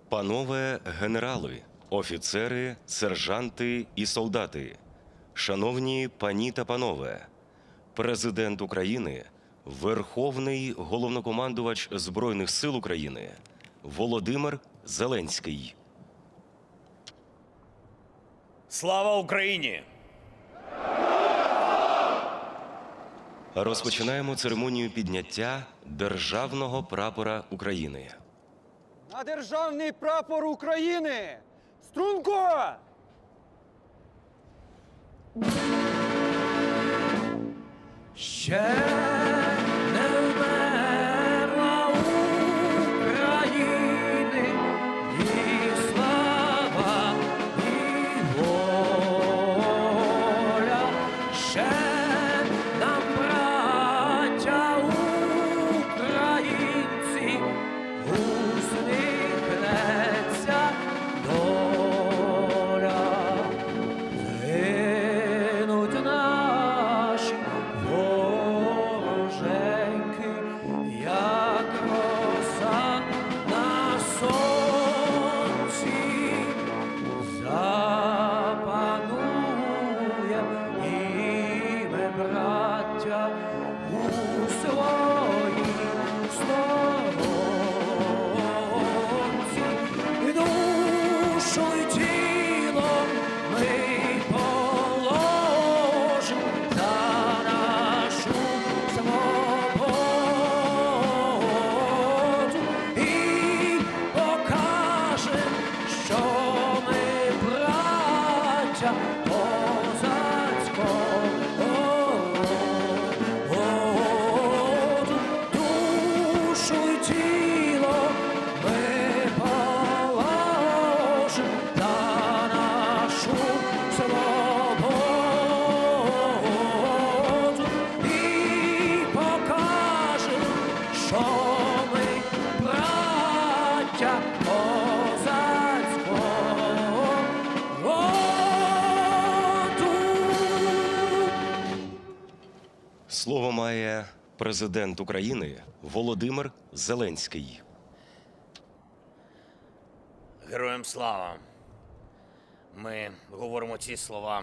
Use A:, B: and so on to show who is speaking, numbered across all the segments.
A: Панове генерали, офіцери, сержанти і солдати, шановні пані та панове, Президент України, Верховний Головнокомандувач Збройних сил України Володимир Зеленський.
B: Слава Україні!
A: Розпочинаємо церемонію підняття Державного прапора України.
C: На державний прапор України! Струнко!
D: Ще не вмерла України, ні слава, ні воля. Ще нам, браття українці, усміхнеться доля. Гинуть наші вороженьки, як роса на сонці. Запануєм і ми, браття, у своїй сторонці. І душу й тіло ми положим за нашу свободу і покажем, що ми браття козацького роду. Душу й тіло ми положим за нашу свободу і покажем, що ми браття козацького роду.
A: Слово має Президент України Володимир Зеленський.
B: Героям слава! Ми говоримо ці слова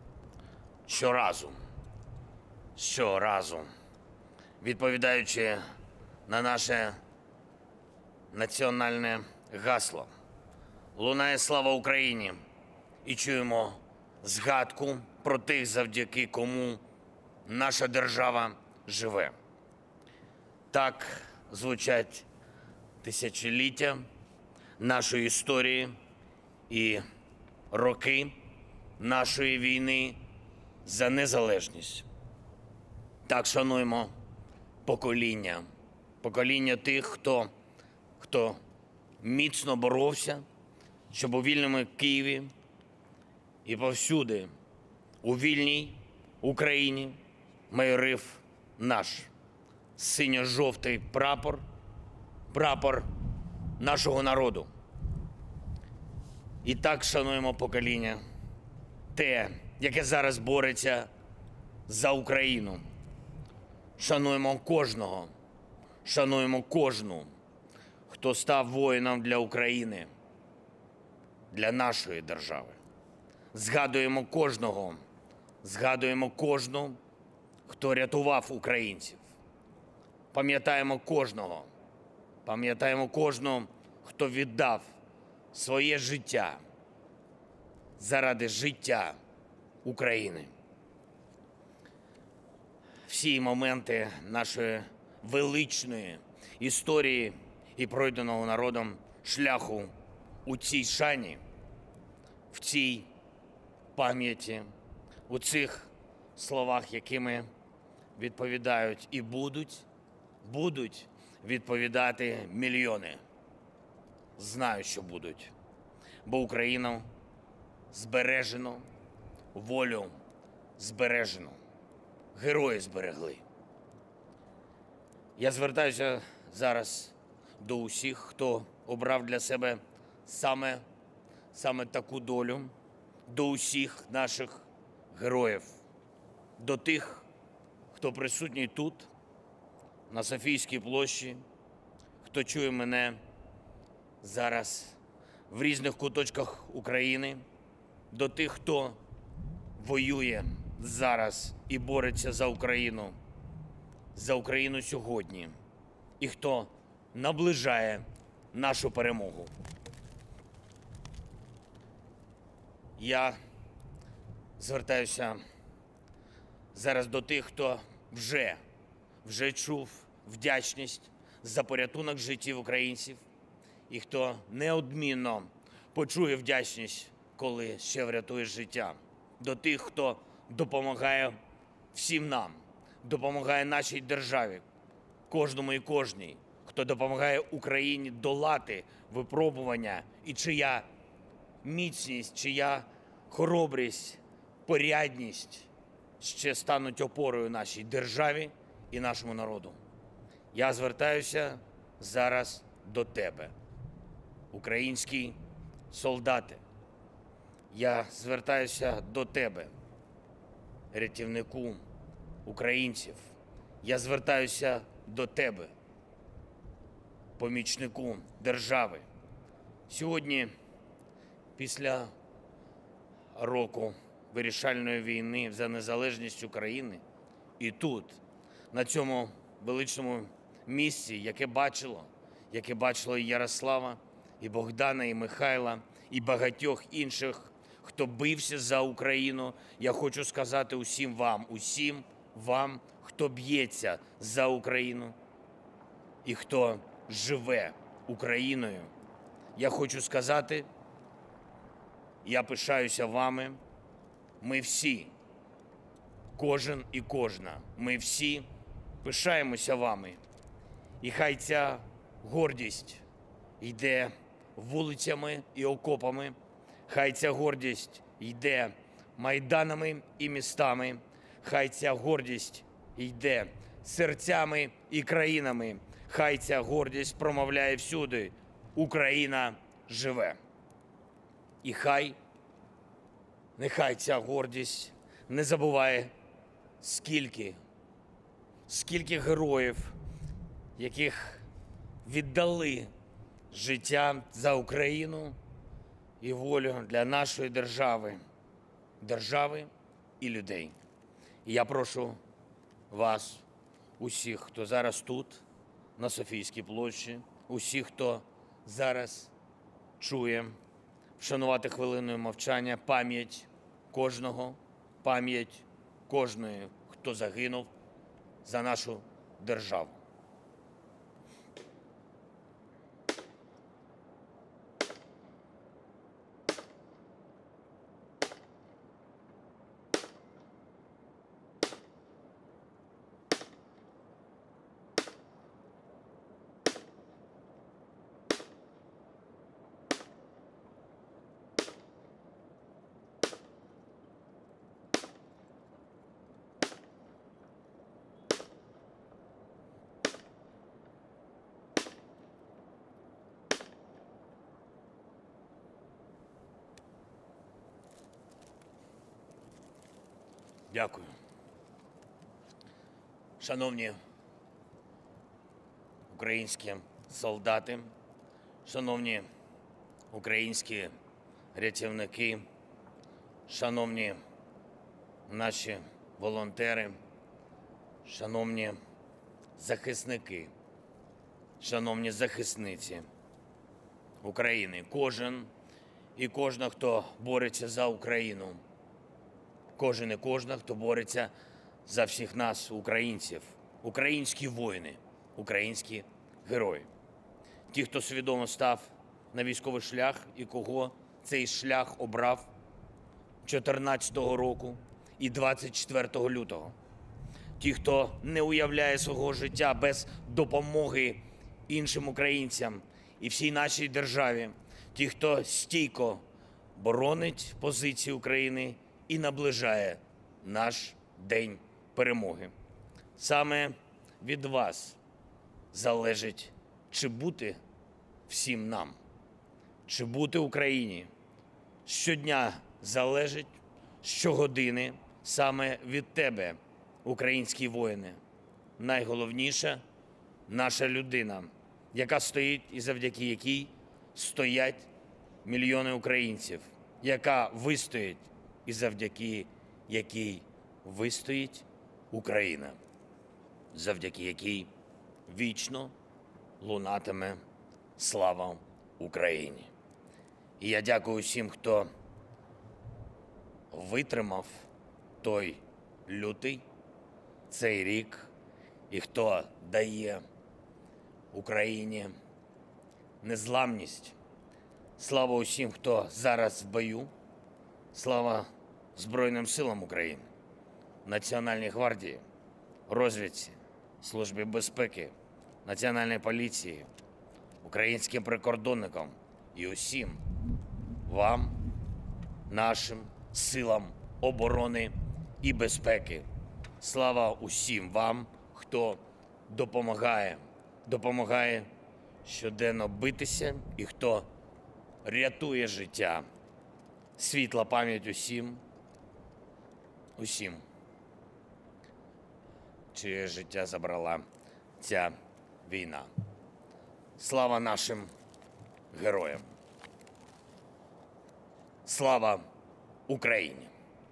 B: щоразу, відповідаючи на наше національне гасло. Лунає слава Україні і чуємо згадку про тих, завдяки кому наша держава живе. Так звучать тисячоліття нашої історії і роки нашої війни за незалежність. Так шануємо покоління тих, хто міцно боровся, щоб у вільному Києві і повсюди у вільній Україні майорив наш синьо-жовтий прапор нашого народу. І так шануємо покоління, те, яке зараз бореться за Україну. Шануємо кожну, хто став воїном для України, для нашої держави. Згадуємо кожного, хто рятував українців. Пам'ятаємо кожного, хто віддав своє життя заради життя України. Всі моменти нашої величної історії і пройденого народом шляху у цій шані, в цій пам'яті, у цих словах, якими відповідають і будуть відповідати мільйони. Знаю, що будуть, бо Україну збережено, волю збережено, герої зберегли. Я звертаюся зараз до усіх, хто обрав для себе саме таку долю, до усіх наших героїв, до тих, хто присутній тут, на Софійській площі, хто чує мене зараз в різних куточках України, до тих, хто воює зараз і бореться за Україну сьогодні, і хто наближає нашу перемогу. Я звертаюся зараз до тих, хто вже чув вдячність за порятунок життів українців, і хто неодмінно почує вдячність, коли ще врятує життя. До тих, хто допомагає всім нам, допомагає нашій державі, кожному і кожній, хто допомагає Україні долати випробування, і чия міцність, чия хоробрість, порядність ще стануть опорою нашій державі і нашому народу. Я звертаюся зараз до тебе, українські солдати. Я звертаюся до тебе, рятівнику українців. Я звертаюся до тебе, помічнику держави. Сьогодні, після року вирішальної війни за незалежність України, і тут, на цьому величному місці, яке бачило і Ярослава, і Богдана, і Михайла, і багатьох інших, хто бився за Україну, я хочу сказати усім вам, хто б'ється за Україну і хто живе Україною. Я хочу сказати, я пишаюся вами. Ми всі, кожен і кожна, ми всі пишаємося вами. І хай ця гордість йде вулицями і окопами, хай ця гордість йде майданами і містами, хай ця гордість йде серцями і країнами, хай ця гордість промовляє всюди: Україна живе. І нехай ця гордість не забуває, скільки героїв, яких віддали життя за Україну і волю для нашої держави і людей. І я прошу вас, усіх, хто зараз тут, на Софійській площі, усіх, хто зараз чує, вшанувати хвилиною мовчання пам'ять кожної, хто загинув за нашу державу. Дякую. Шановні українські солдати, шановні українські рятівники, шановні наші волонтери, шановні захисники, шановні захисниці України, кожен і кожна, хто бореться за Україну, кожен і кожна, хто бореться за всіх нас, українців, українські воїни, українські герої. Ті, хто свідомо став на військовий шлях і кого цей шлях обрав 2014 року і 24 лютого. Ті, хто не уявляє свого життя без допомоги іншим українцям і всій нашій державі. Ті, хто стійко боронить позиції України і наближає наш день перемоги. Саме від вас залежить, чи бути всім нам, чи бути Україні. Щодня залежить, щогодини саме від тебе, українські воїни. Найголовніша наша людина, яка стоїть і завдяки якій стоять мільйони українців, яка вистоїть і завдяки якій вистоїть Україна, завдяки якій вічно лунатиме слава Україні. І я дякую всім, хто витримав той лютий, цей рік, і хто дає Україні незламність. Слава усім, хто зараз в бою. Слава Збройним силам України, Національній гвардії, розвідці, Службі безпеки, Національній поліції, українським прикордонникам і усім вам, нашим силам оборони і безпеки. Слава усім вам, хто допомагає щоденно битися і хто рятує життя. Світла пам'ять усім, чиє життя забрала ця війна. Слава нашим героям! Слава Україні!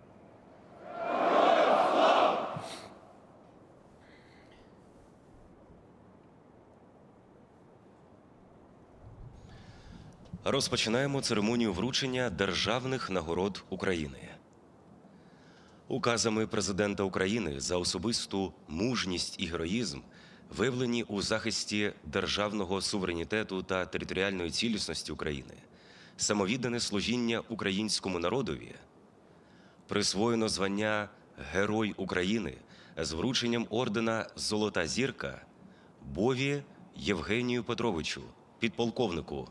A: Розпочинаємо церемонію вручення державних нагород України. Указами Президента України за особисту мужність і героїзм, виявлені у захисті державного суверенітету та територіальної цілісності України, самовіддане служіння українському народові, присвоєно звання Герой України з врученням ордена «Золота зірка» Бові Євгенію Петровичу, підполковнику.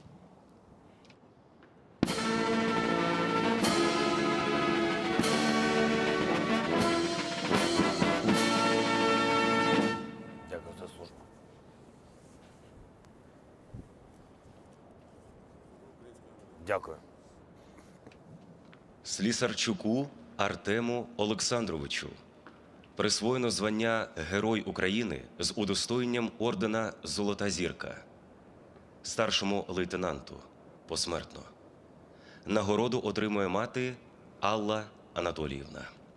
B: Дякую за службу. Дякую.
A: Слісарчуку Артему Олександровичу присвоєно звання Герой України з удостоєнням ордена «Золота зірка», старшому лейтенанту посмертно. Нагороду отримує мати Алла Анатоліївна.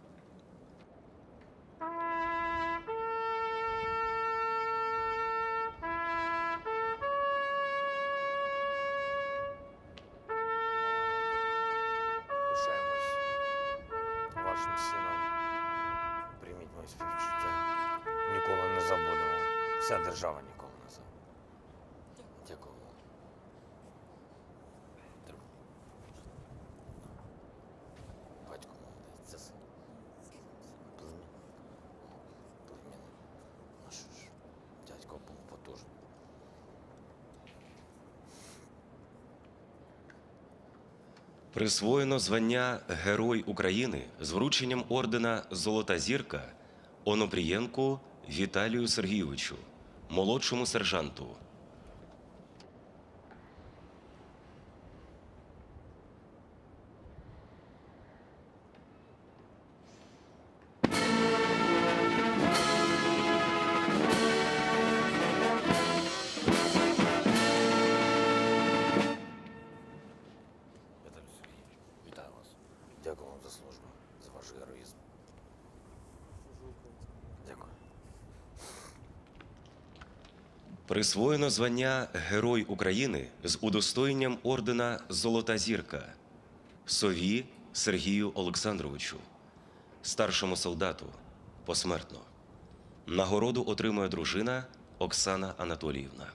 B: Пишаємось вашим сином. Прийміть моє співчуття. Ніколи не забудемо. Вся держава ніколи не забуде. Дякую вам. Батько молодець, це син. Племінник. Ну що ж, дядько був потужний.
A: Присвоєно звання Герой України з врученням ордена «Золота зірка» Онопрієнку Віталію Сергійовичу, молодшому сержанту.
B: Віталій Сергійович, вітаю вас. Дякую вам за службу, за ваш героїзм. Дякую.
A: Присвоєно звання Герой України з удостоєнням ордена «Золота зірка» Сові Сергію Олександровичу, старшому солдату, посмертно. Нагороду отримує дружина Оксана Анатоліївна.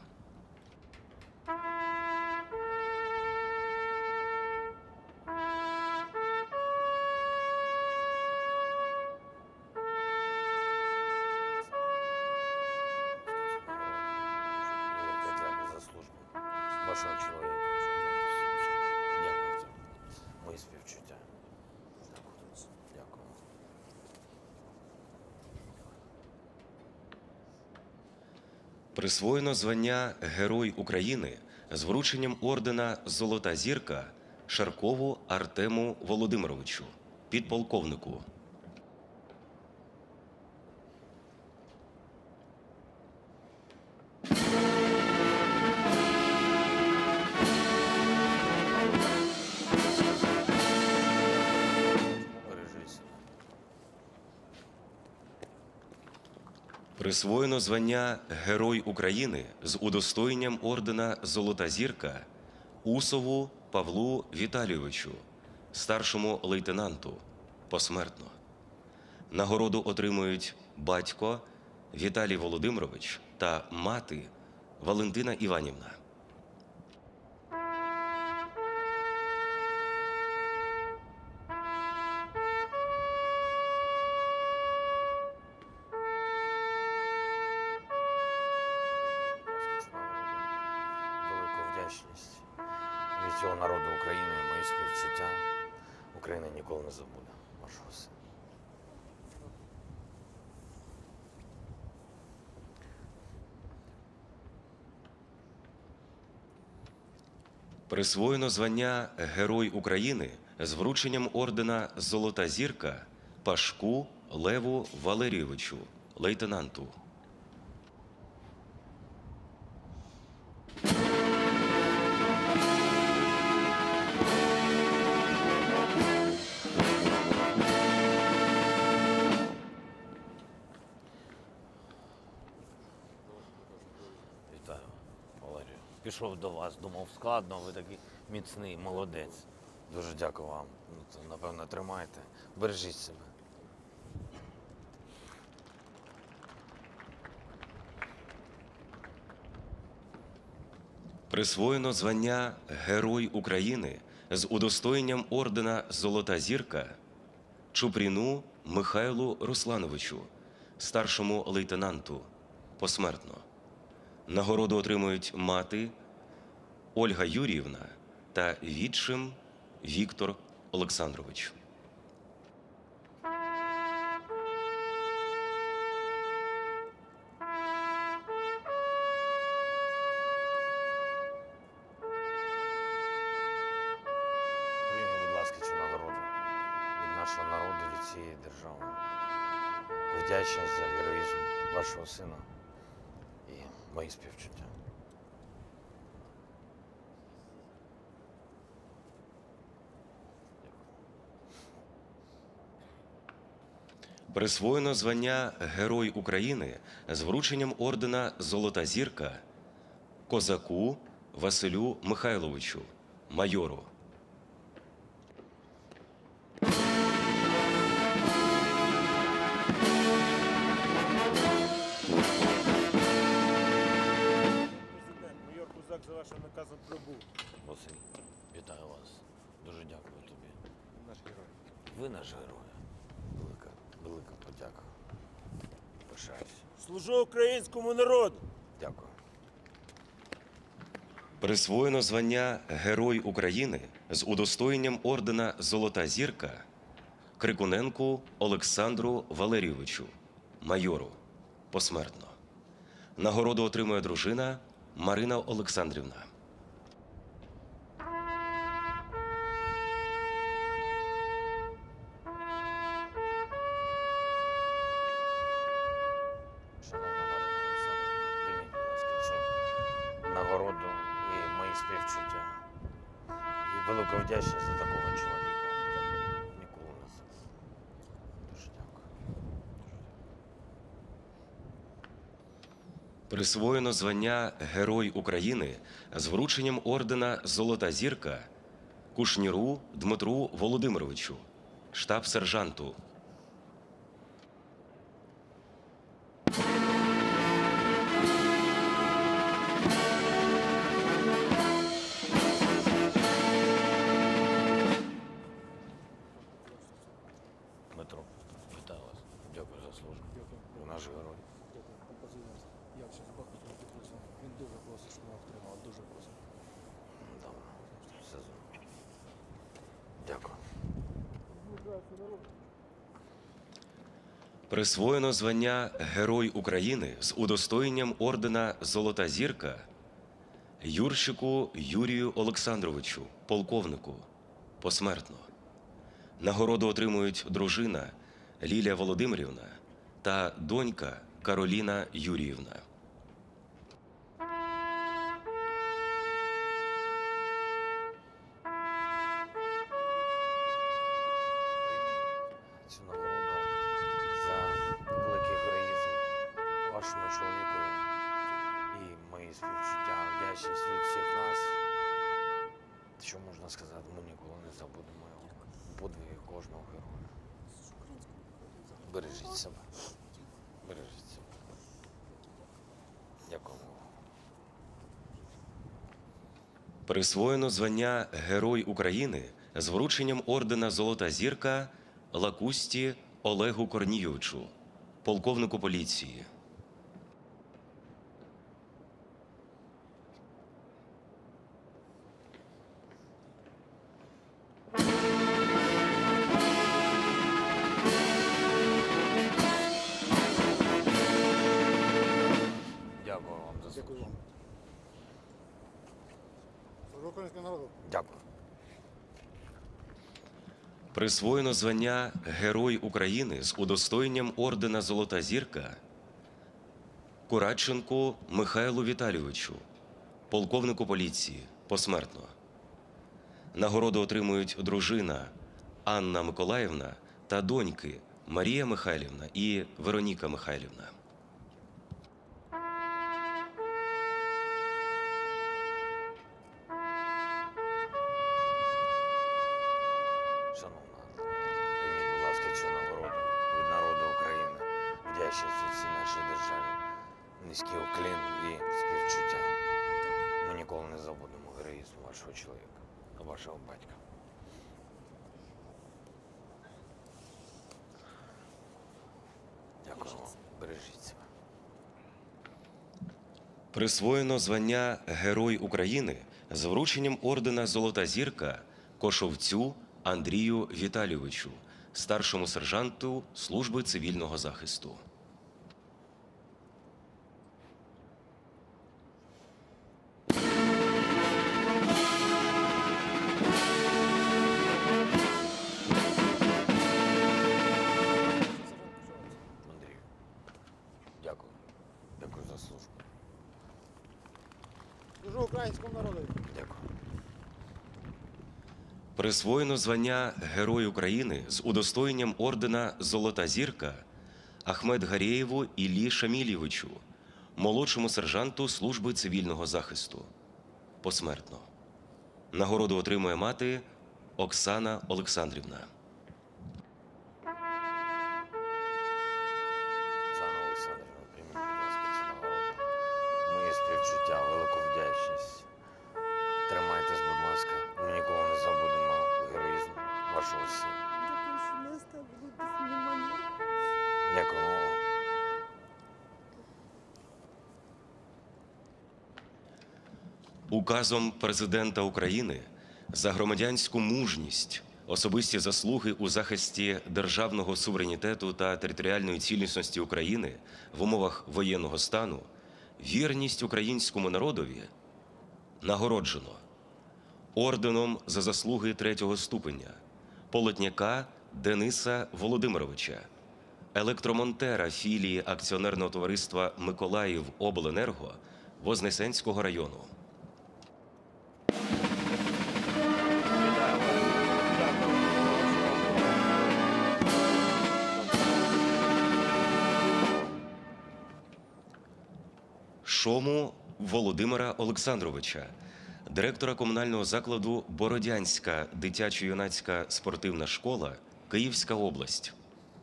B: Велике дякую за службу вашого чоловіка. Дякую за мої співчуття. Дякую. Дякую.
A: Присвоєно звання Герой України з врученням ордена «Золота зірка» Шаркову Артему Володимировичу, підполковнику. Присвоєно звання Герой України з удостоєнням ордена Золота Зірка Усову Павлу Віталійовичу, старшому лейтенанту, посмертно. Нагороду отримують батько Віталій Володимирович та мати Валентина Іванівна.
B: Велику вдячність від цього народу України, мої співчуття. Україна ніколи не забуде вашого сина.
A: Присвоєно звання Герой України з врученням ордена Золота Зірка Пашку Леву Валерійовичу, лейтенанту.
B: Вітаю, Валерію. Пішов до вас, думав складно, ви такий міцний, молодець. Дуже дякую вам. Ну, то, напевно, тримайте. Бережіть себе.
A: Присвоєно звання Герой України з удостоєнням ордена Золота Зірка Чупріну Михайлу Руслановичу, старшому лейтенанту, посмертно. Нагороду отримують мати Ольга Юріївна та відчим Віктор Олександрович.
B: Прийміть, будь ласка, цю нагороду від нашого народу, від цієї держави. Вдячність за героїзм вашого сина і мої співчуття.
A: Присвоєно звання Герой України з врученням ордена Золота Зірка Козаку Василю Михайловичу, майору.
E: Президент, майор Козак за вашим наказом прибув.
B: Василь, вітаю вас. Дуже дякую тобі.
E: Наш герой.
B: Ви наш герой. Велика, велика подяка. Пишаюся.
E: Служу українському народу.
B: Дякую.
A: Присвоєно звання Герой України з удостоєнням ордена Золота Зірка Крикуненку Олександру Валерійовичу, майору, посмертно. Нагороду отримує дружина Марина Олександрівна.
B: Шановна Марина Олександрівна, прийміть, будь ласка, цю нагороду і мої співчуття. І велику вдячність за такого чоловіка. Ніколи не забуду. Дуже дякую.
A: Присвоєно звання Герой України з врученням ордена Золота Зірка Кушніру Дмитру Володимировичу, штаб-сержанту.
B: Дмитро, вітаю вас. Дякую за службу. Ви наш герой.
F: Дякую, композитор. Я ще з Бахмутом підписав. Він дуже просить, щоб ми отримали. Дуже просить.
B: Добре. Все зроблю. Дякую.
A: Присвоєно звання Герой України з удостоєнням ордена Золота Зірка Юрщику Юрію Олександровичу, полковнику, посмертно. Нагороду отримують дружина Лілія Володимирівна та донька Кароліна Юріївна.
B: Цю нагороду за великий героїзм вашого чоловікові. І мої співчуття, вдячність від всіх нас. Що можна сказати, ми ніколи не забудемо його. Подвиги кожного героя. Бережіть себе. Бережіть себе. Дякую.
A: Присвоєно звання Герой України з врученням ордена Золота Зірка Лакусті Олегу Корнійовичу, полковнику поліції.
B: Дякую вам за
E: Дякую
B: службу.
E: вам. Служу українському народу.
B: Дякую.
A: Присвоєно звання Герой України з удостоєнням ордена Золота Зірка Курадченку Михайлу Віталійовичу, полковнику поліції, посмертно. Нагороду отримують дружина Анна Миколаївна та доньки Марія Михайлівна і Вероніка Михайлівна.
B: Шановна, прийміть, будь ласка, цю нагороду від народу України. Вдячність від всій нашій державі. Низький уклін і співчуття. Ми ніколи не забудемо героїзм вашого чоловіка, вашого батька. Дякую вам. Бережіть себе.
A: Присвоєно звання Герой України з врученням ордена Золота Зірка Кошовцю Андрію Віталійовичу, старшому сержанту Служби цивільного захисту.
B: Андрію, дякую. Дякую за службу.
E: Служу українському народу.
B: Дякую.
A: Присвоєно звання Герой України з удостоєнням ордена Золота Зірка Ахмед Гарєєву Іллі Шамільєвичу, молодшому сержанту Служби цивільного захисту. Посмертно. Нагороду отримує мати Оксана Олександрівна.
B: Оксана Олександрівна, прийміть, будь ласка, цю нагороду. Мої співчуття, велику вдячність. Тримайтесь, будь ласка. Ми ніколи не забудемо героїзм вашого сина. Дякую вам.
A: Указом Президента України за громадянську мужність, особисті заслуги у захисті державного суверенітету та територіальної цілісності України в умовах воєнного стану, вірність українському народові нагороджено орденом за заслуги 3-го ступеня Полотняка Дениса Володимировича, електромонтера філії акціонерного товариства «Миколаївобленерго» Вознесенського району. Шому Володимира Олександровича, директора комунального закладу «Бородянська дитячо-юнацька спортивна школа», Київська область.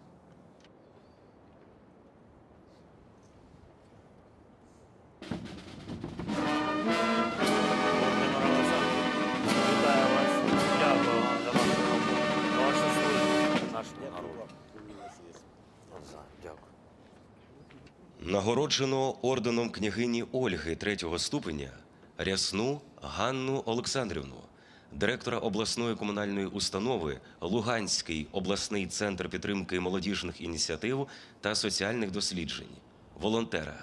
B: Володимир Олександрович, вітаю вас. Дякую вам за вашу роботу, за вашу службу нашому народу. Дякую.
A: Нагороджено орденом княгині Ольги 3-го ступеня Рясну Ганну Олександрівну, директора обласної комунальної установи Луганський обласний центр підтримки молодіжних ініціатив та соціальних досліджень, волонтера.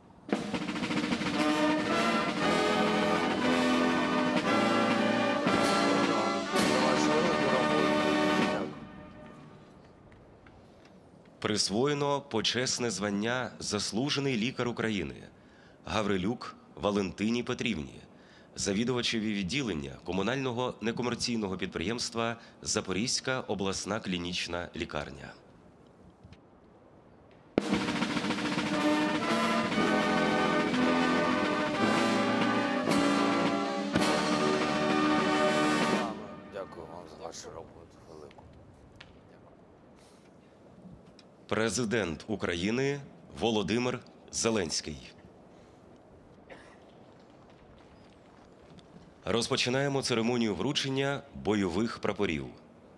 B: За вашу велику роботу. Дякую.
A: Присвоєно почесне звання «Заслужений лікар України» Гаврилюк Валентині Петрівні, завідувачеві відділення комунального некомерційного підприємства «Запорізька обласна клінічна лікарня». Президент України Володимир Зеленський. Розпочинаємо церемонію вручення бойових прапорів.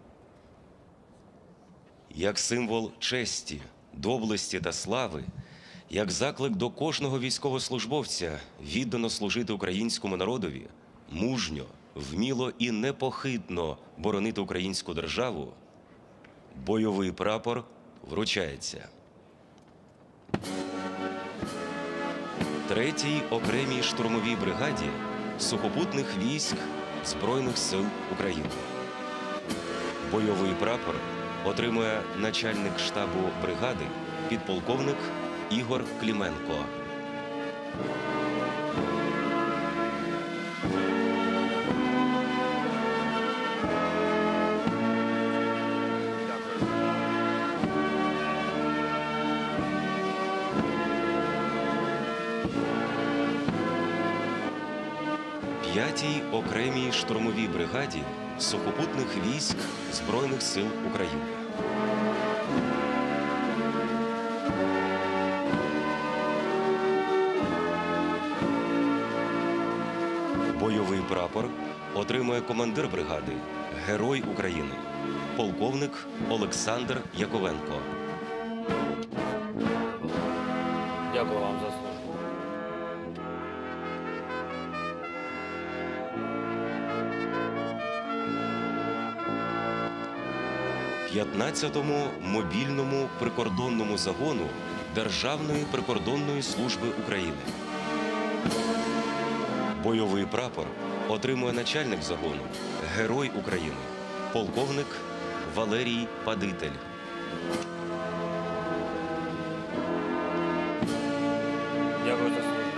A: Як символ честі, доблесті та слави, як заклик до кожного військовослужбовця віддано служити українському народові, мужньо, вміло і непохитно боронити українську державу, бойовий прапор вручається 3-й окремій штурмовій бригаді сухопутних військ Збройних сил України. Бойовий прапор отримує начальник штабу бригади підполковник Ігор Клименко. П'ятій окремій штурмовій бригаді сухопутних військ Збройних сил України. Бойовий прапор отримує командир бригади, Герой України, полковник Олександр Яковенко.
B: Дякую вам за службу.
A: – 15-му мобільному прикордонному загону Державної прикордонної служби України. Бойовий прапор отримує начальник загону, Герой України, полковник Валерій Падитель.
B: Дякую за службу.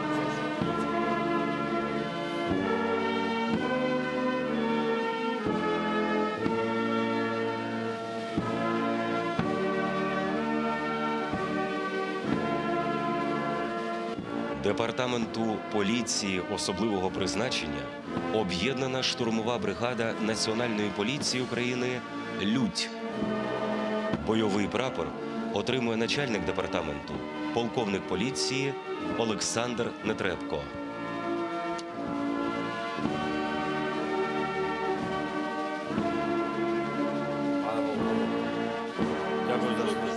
A: Департаменту поліції особливого призначення об'єднана штурмова бригада Національної поліції України «Людь». Бойовий прапор отримує начальник департаменту, полковник поліції Олександр Нетребко.
B: Пане полковнику, дякую за службу.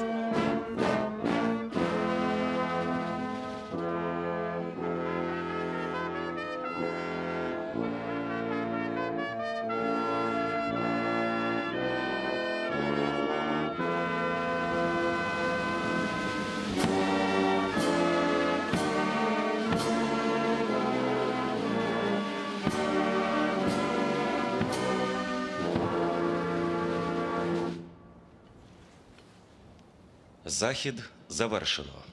A: Захід завершено.